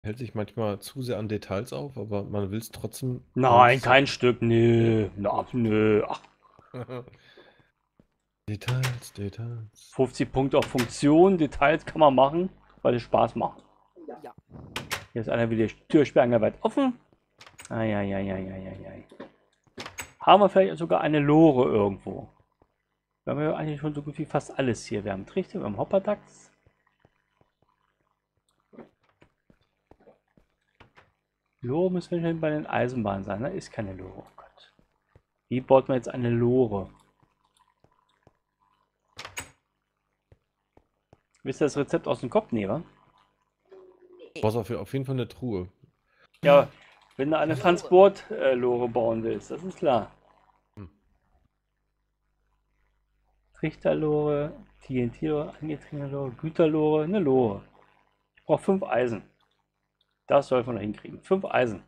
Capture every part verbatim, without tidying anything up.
Hält sich manchmal zu sehr an Details auf, aber man will es trotzdem Nein, nicht so. kein Stück. Nö. Na, Gut. nö. Ach, Details, Details. fünfzig Punkte auf Funktion. Details kann man machen, weil es Spaß macht. Ja. Hier ist einer wieder die Türsperre weit offen. Eieieiei. Haben wir vielleicht sogar eine Lore irgendwo? Wir haben ja eigentlich schon so gut wie fast alles hier. Wir haben Trichter, wir haben Hopperdachs. Lore müssen wir schon bei den Eisenbahnen sein. Da ist keine Lore. Oh Gott. Wie baut man jetzt eine Lore? Wisst ihr das Rezept aus dem Kopf? Nee, wa? Brauchst auf, auf jeden Fall eine Truhe. Ja, wenn du eine Transport-Lore bauen willst, das ist klar. Hm. Trichterlore, T N T-Lore, angetriebene Lore, Güterlore, eine Lore. Ich brauche fünf Eisen. Das soll man noch hinkriegen. Fünf Eisen.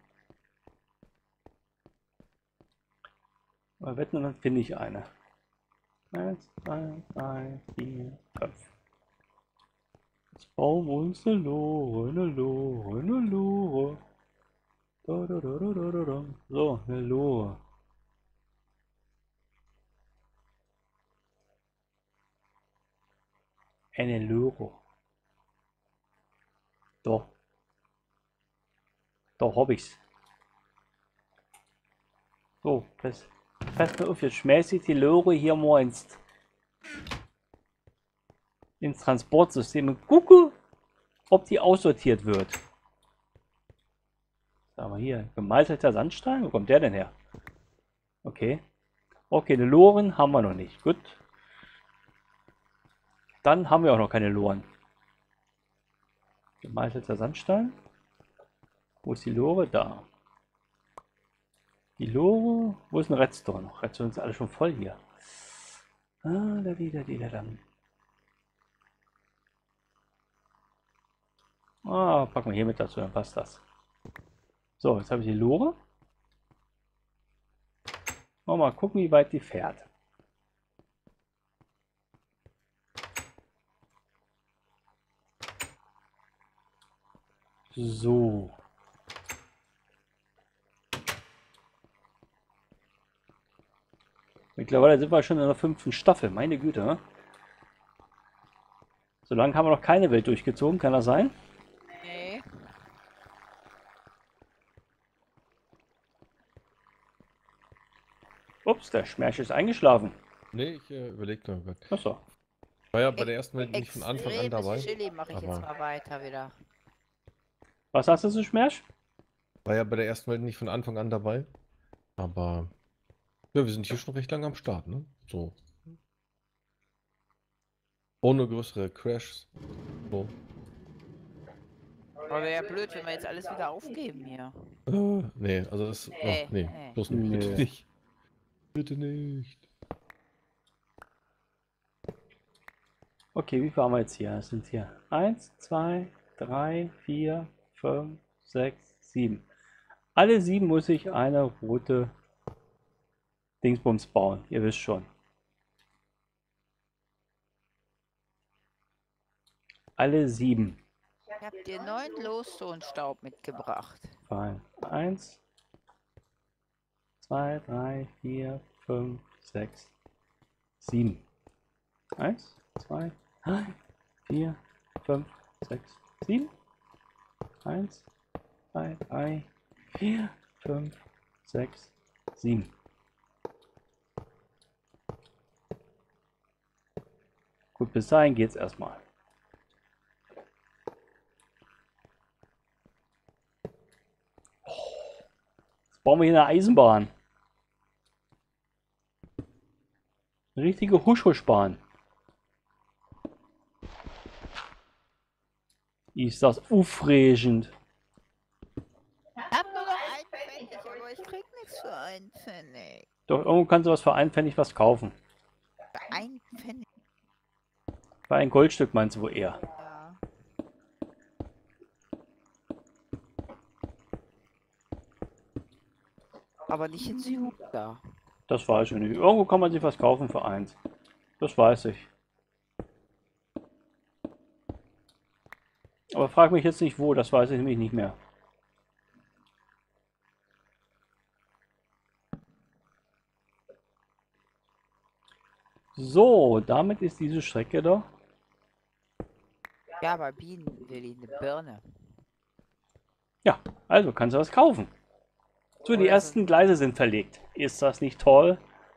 Mal wetten, dann finde ich eine. Eins, zwei, drei, vier, fünf. Jetzt bauen wir uns eine Lore, eine Lore, eine Lore. Da, da, da, da, da, da. So, eine Lore. Eine Lore. Doch. Doch, hab ich's. So, pass, pass mal auf, jetzt schmeiße ich die Lore hier mal ins, ins Transportsystem und gucke, ob die aussortiert wird. Sagen wir hier, gemalter Sandstein, wo kommt der denn her? Okay. Okay, eine Loren haben wir noch nicht. Gut. Dann haben wir auch noch keine Loren. Gemalter Sandstein. Wo ist die Lore? Da. Die Lore. Wo ist ein Redstone? Redstone ist alle schon voll hier. Ah, da, die, da, die, da, dann. Ah, packen wir hier mit dazu, dann passt das. So, jetzt habe ich die Lore. Mal gucken, wie weit die fährt. So. Mittlerweile sind wir schon in der fünften Staffel. Meine Güte. Ne? So lange haben wir noch keine Welt durchgezogen. Kann das sein? Nee. Ups, der Schmerz ist eingeschlafen. Nee, ich äh, überlege nur gerade. Achso. War ja bei der ersten Welt nicht von Anfang an Extremes dabei. Chili mache ich jetzt Aber mal weiter wieder. Was hast du zu Schmerz? war ja bei der ersten Welt nicht von Anfang an dabei. Aber ja, wir sind hier schon recht lange am Start, ne? So. Ohne größere Crashs. So. Aber wäre ja blöd, wenn wir jetzt alles wieder aufgeben hier. Äh, nee, also das. Nee, Oh, nee, nee. bloß nicht. Bitte Nö. nicht. Bitte nicht. Okay, wie viel haben wir jetzt hier? Das sind hier eins, zwei, drei, vier, fünf, sechs, sieben. Alle sieben muss ich eine rote Dingsbums bauen. Ihr wisst schon. Alle sieben. Ich habe dir neun Glowstone-Staub mitgebracht. Fein. Eins, zwei, drei, vier, fünf, sechs, sieben. Eins, zwei, drei, vier, fünf, sechs, sieben. Eins, zwei, drei, vier, fünf, sechs, sieben. Gut, bis dahin geht's erstmal. Jetzt bauen wir hier eine Eisenbahn. Eine richtige Husch-Husch-Bahn. Ist das aufregend. Ich hab nur noch einen Pfennig, aber ich krieg nichts für einen Pfennig. Doch irgendwo kannst du was für einen Pfennig was kaufen. Für einen Pfennig, Für ein Goldstück meinst du wohl eher. ja. Aber nicht in Süda. Das weiß ich nicht. Irgendwo kann man sich was kaufen für eins. Das weiß ich. Aber Aber frag mich jetzt nicht wo, das weiß ich nämlich nicht mehr. So, damit ist diese Strecke doch. Ja, aber Bienen will ich eine Birne. Ja, also kannst du was kaufen. So, die Oder so ersten Gleise sind verlegt. Ist das nicht toll?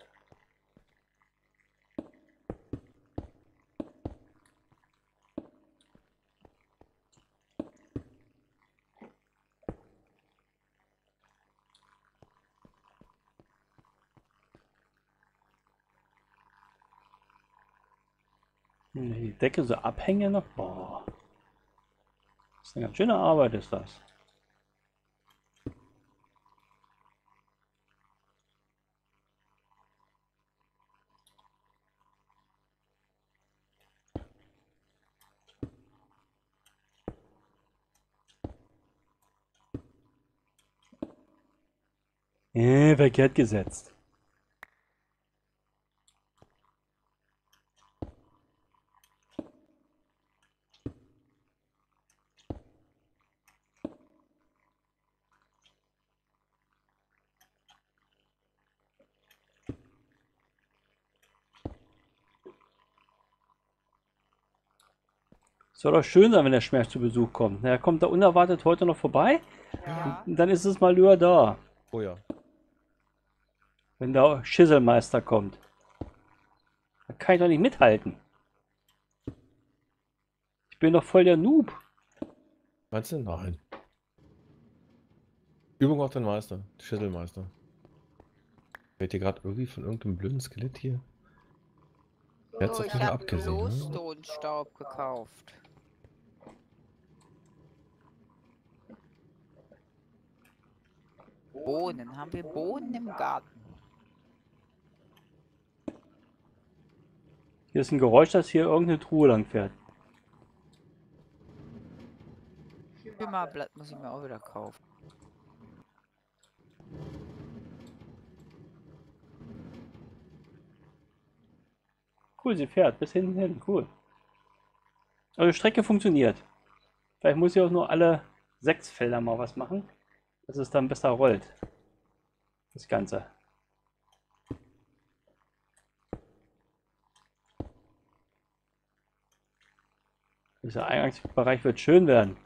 Die Decke so Abhänge noch. Boah. Das ist eine ganz schöne Arbeit, ist das. Äh, verkehrt gesetzt. Soll doch schön sein, wenn der Schmerz zu Besuch kommt. Er kommt da unerwartet heute noch vorbei. Ja. Und dann ist es mal lieber da, Oh ja. wenn der Schisselmeister kommt. Da kann ich doch nicht mithalten. Ich bin doch voll der Noob. Meinst du? Nein. Übung auf den Meister. Schisselmeister. Wird hier gerade irgendwie von irgendeinem blöden Skelett hier? Der hat's So, doch ich wieder habe abgesehen, ne? Glowstone-Staub gekauft. Bohnen. Haben wir Bohnen im Garten? Hier ist ein Geräusch, dass hier irgendeine Truhe lang fährt. Kümmerblatt muss ich mir auch wieder kaufen. Cool, sie fährt bis hinten hin. Cool. Also die Strecke funktioniert. Vielleicht muss ich auch nur alle sechs Felder mal was machen, dass es dann besser rollt. Das Ganze. Dieser Eingangsbereich wird schön werden.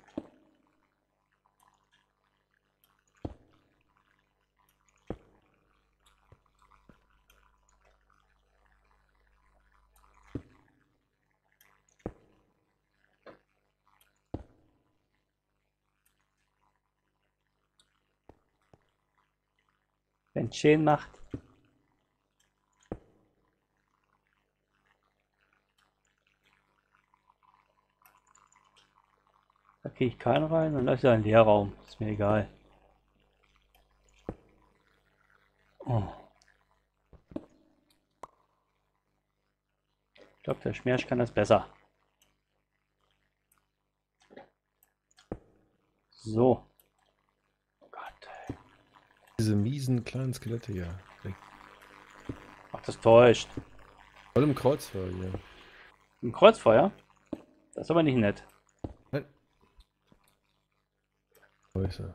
Wenn es schön macht. Da kriege ich keinen rein und da ist ja ein Leerraum. Ist mir egal. Oh. Ich glaube, der Schmerz kann das besser. So. Oh Gott. Diese miesen kleinen Skelette hier. Ach, das täuscht. Voll im Kreuzfeuer hier. Ein Kreuzfeuer? Das ist aber nicht nett. Nein. Scheiße.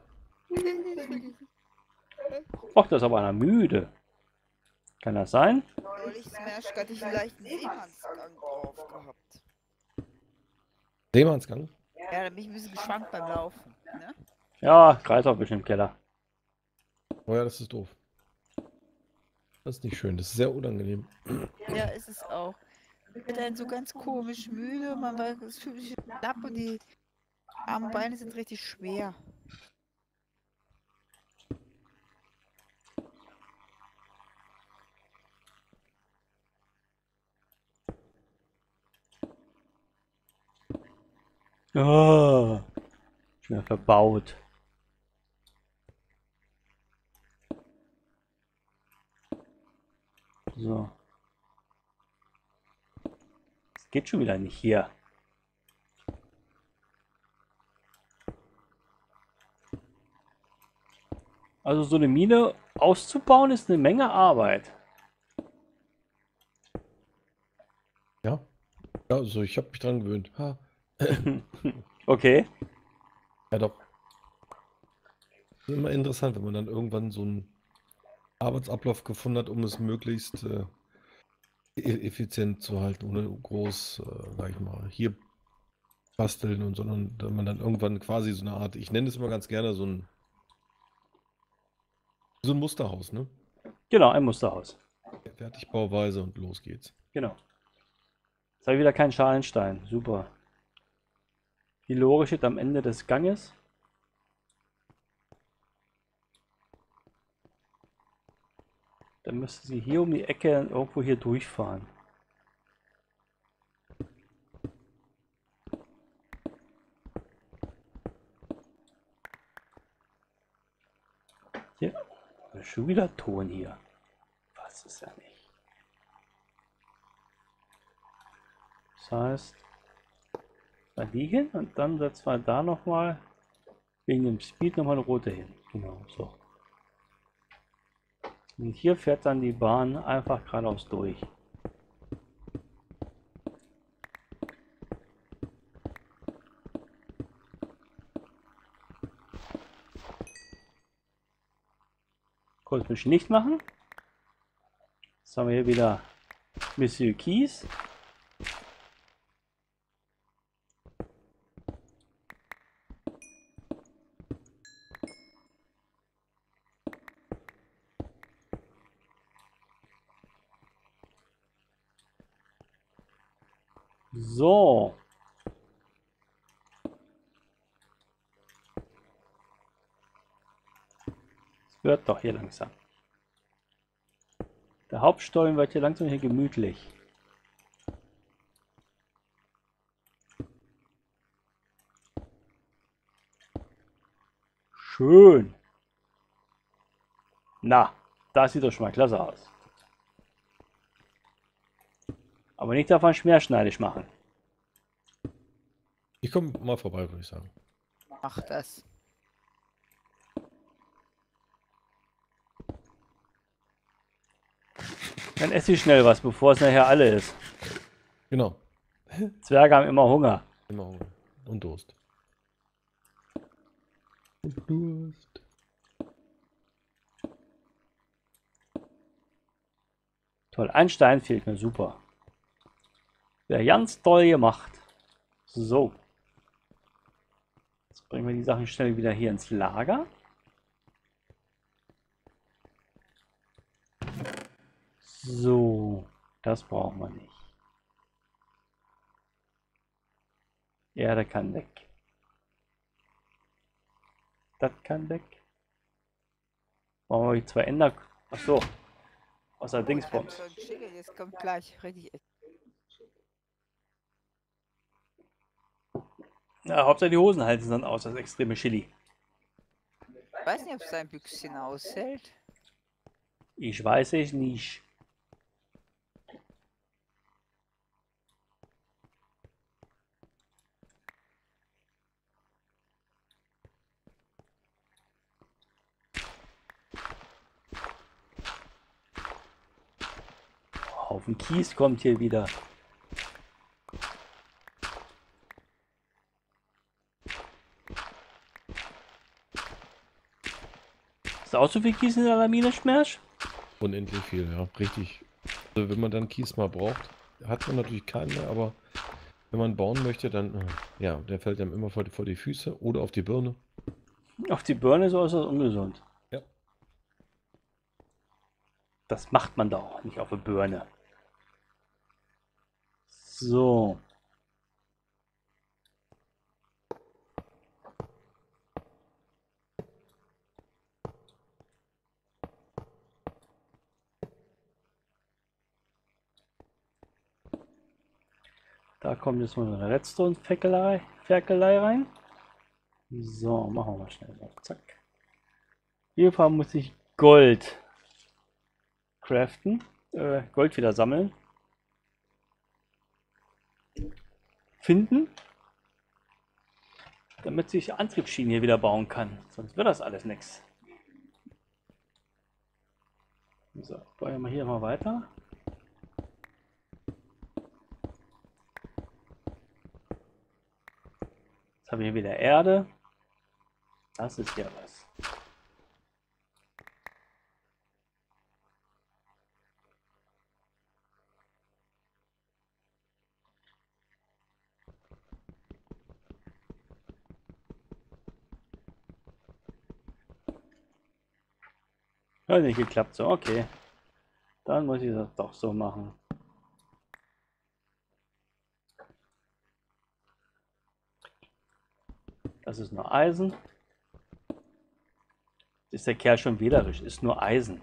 Och, da ist aber einer müde. Kann das sein? Neulich Smash hatte ich einen leichten Seemannsgang drauf gehabt. Seemannsgang? Ja, da bin ich ein bisschen geschwankt beim Laufen. Ne? Ja, Kreislauf bestimmt im Keller. Oh ja, das ist doof. Das ist nicht schön, das ist sehr unangenehm. Ja, ist es auch. Wird dann so ganz komisch müde, man war, es fühlt sich schlapp und die armen Beine sind richtig schwer. Oh, schon wieder verbaut. So. Es geht schon wieder nicht hier. Also so eine Mine auszubauen ist eine Menge Arbeit. Ja. Ja, also ich habe mich dran gewöhnt. Ha. Okay. Ja, doch. Ist immer interessant, wenn man dann irgendwann so einen Arbeitsablauf gefunden hat, um es möglichst äh, e- effizient zu halten, ohne groß, äh, sag ich mal, hier basteln und sondern dass man dann irgendwann quasi so eine Art, ich nenne es immer ganz gerne so ein, so ein Musterhaus, ne? Genau, ein Musterhaus. Fertigbauweise und los geht's. Genau. Jetzt habe ich wieder keinen Schalenstein. Super. Die Lore steht am Ende des Ganges. Dann müsste sie hier um die Ecke irgendwo hier durchfahren. Hier. Schon wieder Ton hier. Was ist ja nicht. Das heißt, da die hin und dann setzen wir da nochmal wegen dem Speed nochmal eine rote hin. Genau, so. Und hier fährt dann die Bahn einfach geradeaus durch. Kurz mich nicht machen. Jetzt haben wir hier wieder Monsieur Keys. So. Es wird doch hier langsam. Der Hauptstollen wird hier langsam hier gemütlich. Schön. Na, das sieht doch schon mal klasse aus. Aber nicht davon schmerzschneidig machen. Ich komme mal vorbei, würde ich sagen. Mach das. Dann esse ich schnell was, bevor es nachher alle ist. Genau. Zwerge haben immer Hunger. Immer Hunger. Und Durst. Und Durst. Toll, ein Stein fehlt mir, super. Ja, ganz toll gemacht. So. Jetzt bringen wir die Sachen schnell wieder hier ins Lager. So, das brauchen wir nicht. Erde kann weg. Das kann weg. Brauchen wir die zwei Änder... Achso. Außer Dingsbums. Jetzt kommt gleich richtig. Ja, Hauptsache die Hosen halten dann aus, das extreme Chili. Ich weiß nicht, ob sein Büchschen aushält. Ich weiß es nicht. Haufen Kies kommt hier wieder. Ist auch so viel Kies in der Lamine, Schmerz? Unendlich viel, ja. Richtig. Also wenn man dann Kies mal braucht, hat man natürlich keinen mehr, aber wenn man bauen möchte, dann, äh, ja, der fällt einem immer vor die, vor die Füße oder auf die Birne. Auf die Birne so ist das ungesund. Ja. Das macht man doch nicht auf der Birne. So. Da kommt jetzt mal eine Redstone-Ferkelei Ferkelei rein. So, machen wir mal schnell. So, zack. Hierfür muss ich Gold craften. Äh, Gold wieder sammeln. Finden. Damit ich Antriebsschienen hier wieder bauen kann. Sonst wird das alles nichts. So, bauen wir hier mal weiter. Jetzt haben wir hier wieder Erde. Das ist ja was. Hat nicht geklappt, so, okay. Dann muss ich das doch so machen. Das ist nur Eisen. Ist der Kerl schon wählerisch, ist nur Eisen.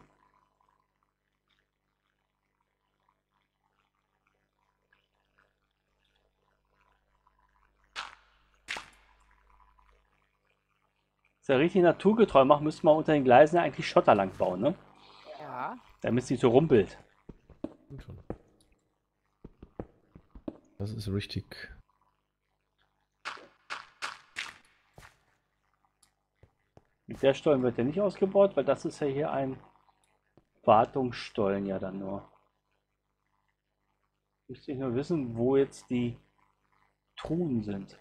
Ist ja richtig naturgetreu macht, müsste man unter den Gleisen eigentlich Schotter lang bauen, ne? Ja. Damit es nicht so rumpelt. Und schon. Das ist richtig. Mit der Stollen wird ja nicht ausgebaut, weil das ist ja hier ein Wartungsstollen ja dann nur. Müsste ich nur wissen, wo jetzt die Truhen sind.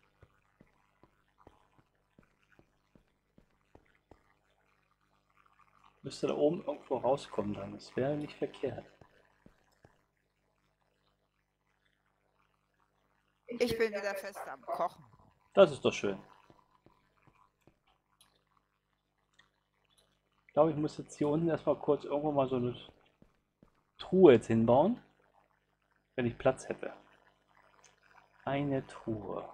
Müsste da oben irgendwo rauskommen dann. Das wäre nicht verkehrt. Ich bin wieder fest am Kochen. Das ist doch schön. Ich glaube, ich muss jetzt hier unten erstmal kurz irgendwo mal so eine Truhe jetzt hinbauen, wenn ich Platz hätte. Eine Truhe.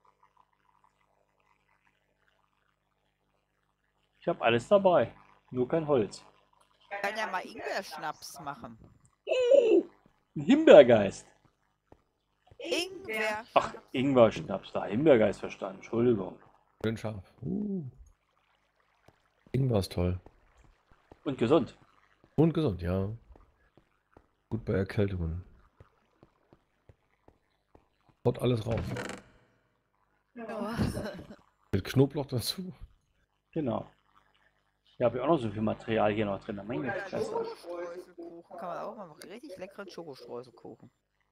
Ich habe alles dabei, nur kein Holz. Ich kann ja mal Ingwer-Schnaps machen. Ein Himbeergeist. Ingwer. Ach, Ingwer-Schnaps, da Himbeergeist verstanden. Entschuldigung. Schön scharf. Uh. Ingwer ist toll. Und gesund. Und gesund, ja. Gut bei Erkältungen. Haut alles raus. Ja. Mit Knoblauch dazu. Genau. Hier habe ich auch noch so viel Material hier noch drin. Meine Oder Fresse. Schokostreuselkuchen kann man auch mal machen. Richtig leckeren Schokostreuselkuchen.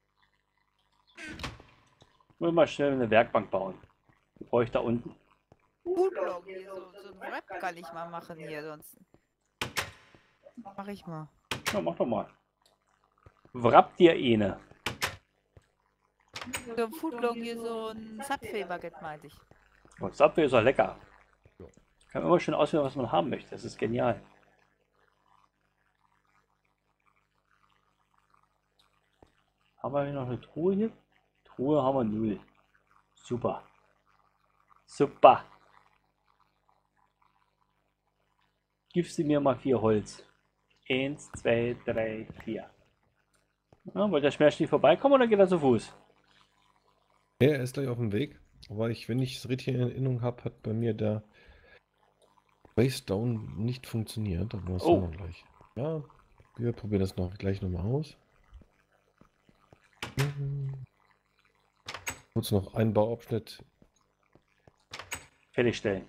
Ich will mal schnell eine Werkbank bauen. Die brauche ich da unten. Foodblog, hier so, so ein Wrap kann ich mal machen hier sonst. Mach ich mal. Ja, mach doch mal. Wrapp dir eine. So ein Foodblog hier so ein Subway-Baguette meinte ich. Und Subway ist auch lecker. Ja. Kann immer schön auswählen, was man haben möchte. Das ist genial. Haben wir hier noch eine Truhe hier? Truhe haben wir null. Super. Super. Gib sie mir mal vier Holz. Eins, zwei, drei, vier. Ja, wollt der Schmerz nicht vorbeikommen oder geht er zu Fuß? Ja, er ist gleich auf dem Weg. Aber ich, wenn ich es richtig in Erinnerung habe, hat bei mir der Base Down nicht funktioniert. Aber das Oh. sehen wir gleich. Ja, wir probieren das noch gleich nochmal aus. Mhm. Kurz noch einen Bauabschnitt. Fertigstellen.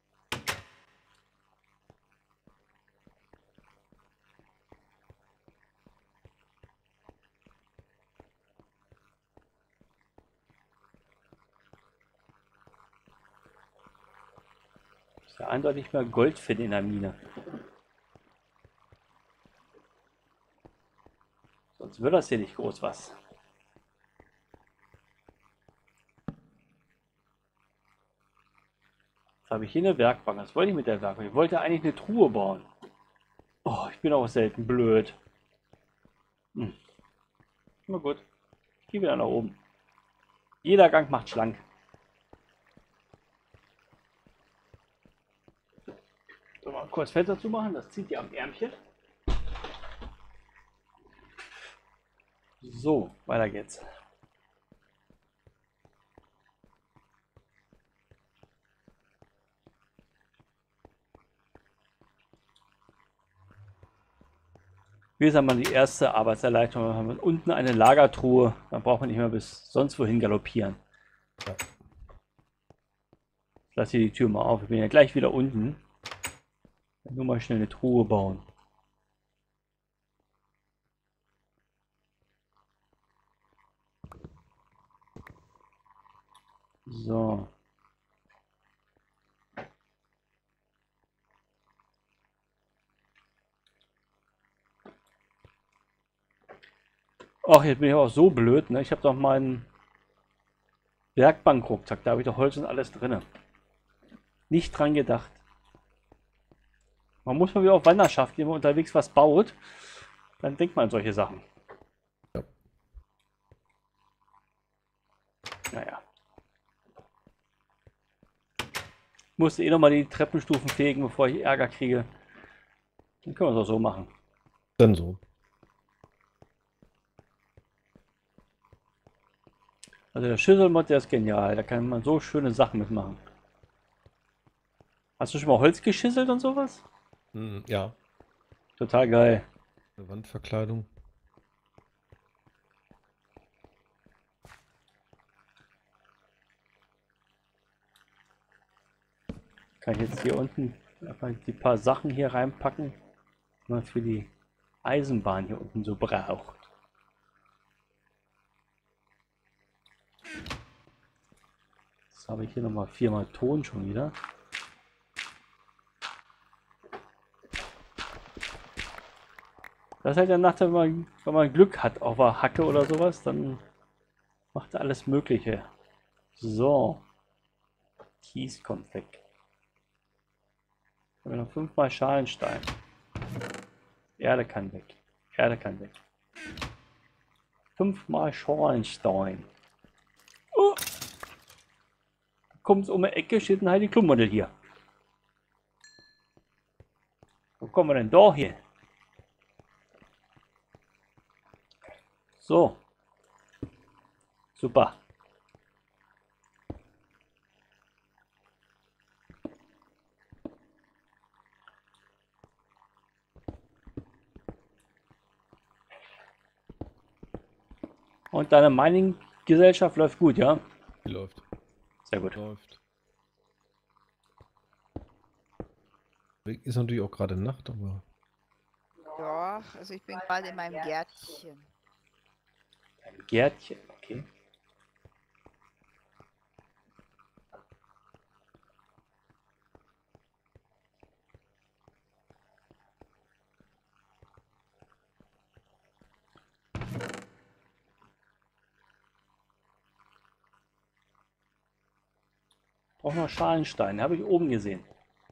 Ist ja eindeutig mehr Gold finden in der Mine. Sonst wird das hier nicht groß was. Jetzt habe ich hier eine Werkbank. Was wollte ich mit der Werkbank? Ich wollte eigentlich eine Truhe bauen. Oh, ich bin auch selten blöd. Hm. Na gut. Ich gehe wieder nach oben. Jeder Gang macht schlank. So, mal kurz Fenster zu machen. Das zieht ja am Ärmchen. So, weiter geht's. Hier ist einmal die erste Arbeitserleichterung. Wir haben unten eine Lagertruhe. Dann braucht man nicht mehr bis sonst wohin galoppieren. Ja. Ich lasse hier die Tür mal auf. Ich bin ja gleich wieder unten. Nur mal schnell eine Truhe bauen. So. Ach, jetzt bin ich auch so blöd, ne? Ich habe doch meinen Werkbankrucksack, da habe ich doch Holz und alles drin. Nicht dran gedacht. Man muss mal wieder auf Wanderschaft, wenn man unterwegs was baut, dann denkt man an solche Sachen. Ja. Naja. Ich musste eh nochmal die Treppenstufen fegen, bevor ich Ärger kriege. Dann können wir es auch so machen. Dann so. Also der Schüsselmod, der ist genial. Da kann man so schöne Sachen mitmachen. Hast du schon mal Holz geschisselt und sowas? Hm, ja, Total geil. eine Wandverkleidung. Kann ich jetzt hier unten einfach die paar Sachen hier reinpacken, die man für die Eisenbahn hier unten so braucht. Jetzt habe ich hier nochmal viermal Ton schon wieder. Das ist halt der Nachteil, wenn man, wenn man Glück hat auf der Hacke oder sowas, dann macht er alles Mögliche. So. Kies kommt weg. Noch fünfmal Schalenstein. Erde kann weg. Erde kann weg. Fünfmal Schalenstein. Oh. Kommt es um die Ecke, steht ein Heidi Klum-Modell hier. Wo kommen wir denn da hier? So. Super. Und deine Mining-Gesellschaft läuft gut, ja? Die läuft. Sehr gut. Läuft. Ist natürlich auch gerade Nacht, aber Ja, also ich bin gerade in meinem Gärtchen. Ein Gärtchen, okay. Brauche noch Schalenstein, habe ich oben gesehen.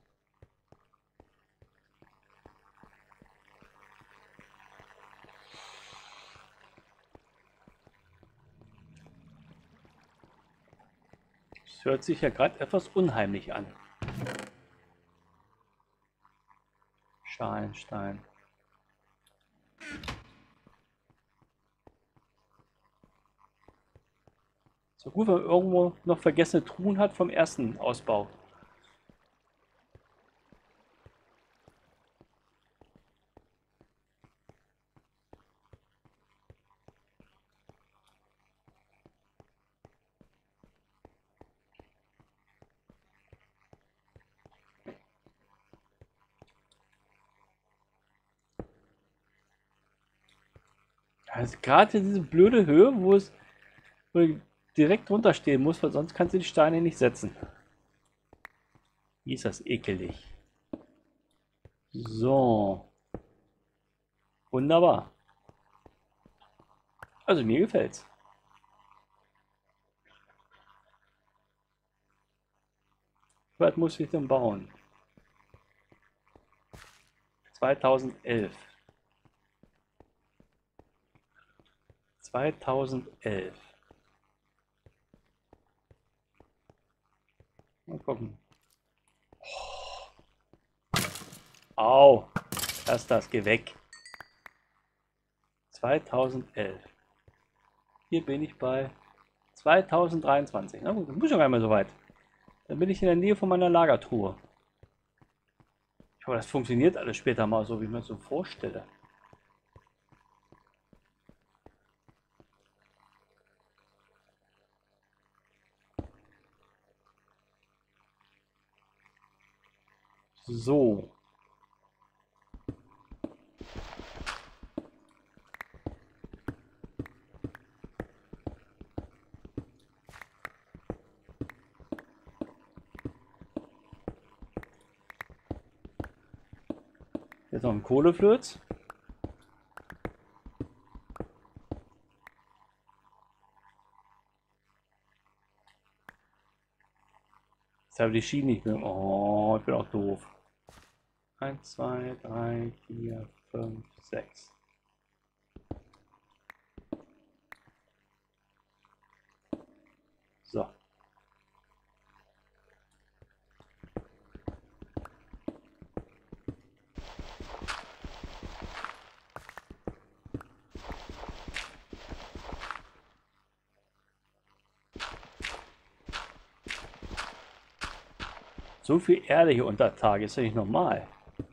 Das hört sich ja gerade etwas unheimlich an. Schalenstein. So gut, wenn man irgendwo noch vergessene Truhen hat vom ersten Ausbau. Also gerade diese blöde Höhe, wo es wo du direkt drunter stehen muss, weil sonst kannst du die Steine nicht setzen. Wie ist das ekelig. So. Wunderbar. Also mir gefällt's. Was muss ich denn bauen? zweitausendelf. zweitausendelf. Mal gucken. Au, lass das, geh weg. zweitausendelf. Hier bin ich bei zweitausenddreiundzwanzig. Na gut, das muss schon einmal so weit. Dann bin ich in der Nähe von meiner Lagertruhe. Ich hoffe, das funktioniert alles später mal so, wie ich mir das so vorstelle. So. Jetzt noch ein Kohleflöz. habe ich die Schiene nicht mehr. Oh, ich bin auch doof. eins, zwei, drei, vier, fünf, sechs. So. So viel Erde hier unter Tage ist ja nicht normal.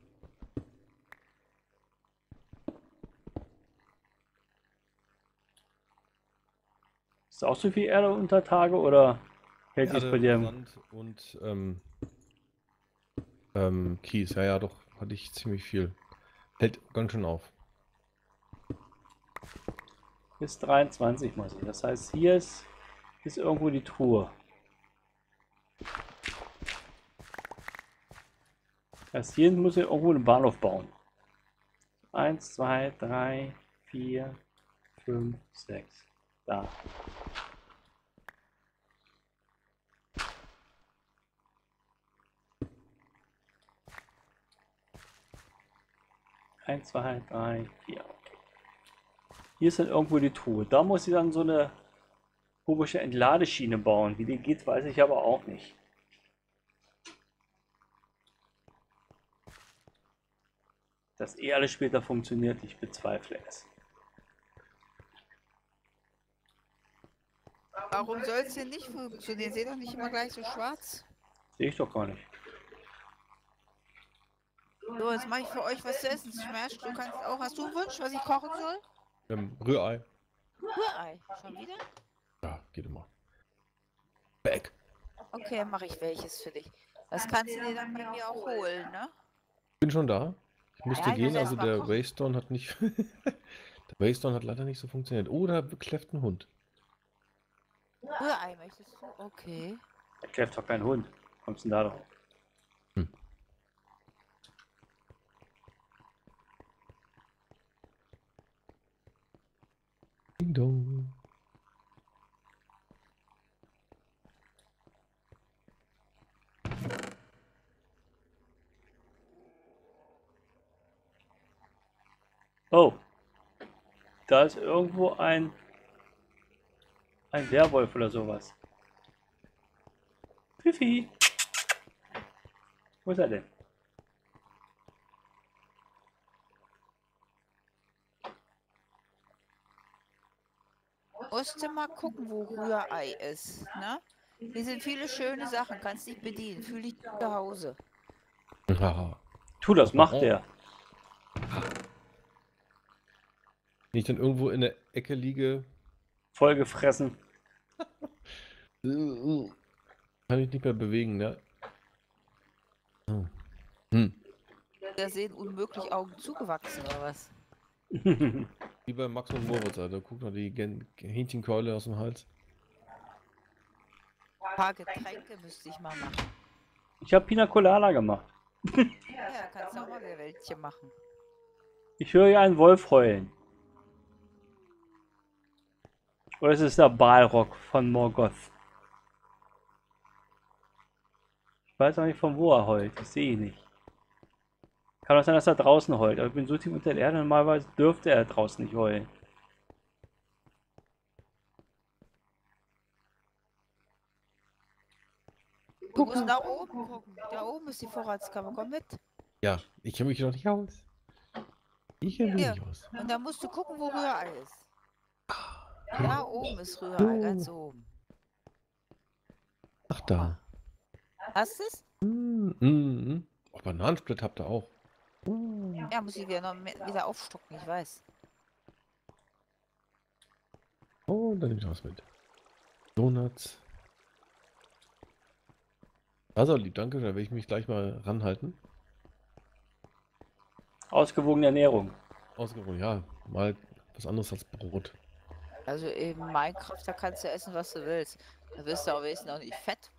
Ist auch so viel Erde unter Tage oder hält sich Erde, bei dir? Sand und ähm, ähm, Kies. Ja, ja, doch, hatte ich ziemlich viel. Hält ganz schön auf. Bis dreiundzwanzig muss ich. Das heißt, hier ist, ist irgendwo die Truhe. Das heißt, hier muss ich irgendwo einen Bahnhof bauen. eins, zwei, drei, vier, fünf, sechs. Da. eins, zwei, drei, vier. Hier ist dann irgendwo die Truhe. Da muss ich dann so eine komische Entladeschiene bauen. Wie die geht, weiß ich aber auch nicht. Dass eh alles später funktioniert, ich bezweifle es. Warum soll es denn nicht funktionieren? Seht doch nicht immer gleich so schwarz. Sehe ich doch gar nicht. So, jetzt mache ich für euch was zu essen. Smash, du kannst auch. Hast du einen Wunsch, was ich kochen soll? Ähm, Rührei. Rührei. Schon wieder? Ja, geht immer. Back. Okay, mache ich welches für dich. Das kannst du dir dann bei mir auch holen, ne? Bin schon da. Ich musste Ja, ich muss gehen, erst also mal der kochen. Waystone hat nicht. Der Waystone hat leider nicht so funktioniert. Oh, da kläfft ein Hund. Rührei möchtest du? Okay. Da kläfft doch kein Hund. Kommst du denn da drauf? Hm. Ding dong. Oh. Da ist irgendwo ein ein Werwolf oder sowas. Pfiffi. Wo ist er denn? Musst du mal gucken, wo Rührei ist, ne? Hier sind viele schöne Sachen, kannst dich bedienen. Fühl dich zu Hause. Haha. Tu das, macht der. Wenn ich dann irgendwo in der Ecke liege, Voll gefressen. äh, kann ich nicht mehr bewegen, ne? Oh. Hm. Da sehen unmöglich Augen zugewachsen, oder was? Wie bei Max und Moritz, Alter. Guck mal die Gen Hähnchenkeule aus dem Hals. Ein paar Getränke müsste ich mal machen. Ich habe Pina Colada gemacht. Ja, kannst du auch mal wieder welche machen. Ich höre hier einen Wolf heulen. Oder ist es der Balrog von Morgoth? Ich weiß auch nicht, von wo er heult. Das sehe ich nicht. Kann auch sein, dass er draußen heult. Aber ich bin so tief unter der Erde, normalerweise dürfte er draußen nicht heulen. Du musst nach oben gucken. Da oben ist die Vorratskammer. Komm mit. Ja, ich kenne mich noch nicht aus. Ich kenne mich Hier. nicht aus. Und dann musst du gucken, wo Rührei ist. Da oben ist Rührei, ganz oben. Ach da. Hast du es? Mm, mm, mm. Oh, Bananensplit habt ihr auch. Ja, muss ich wieder noch mehr, wieder aufstocken, ich weiß. Oh, dann nehme ich was mit. Donuts. Also lieb, danke, da werde ich mich gleich mal ranhalten. Ausgewogene Ernährung. Ausgewogen, ja, mal was anderes als Brot. Also in Minecraft, da kannst du essen, was du willst. Da wirst du auch wenigstens auch nicht fett.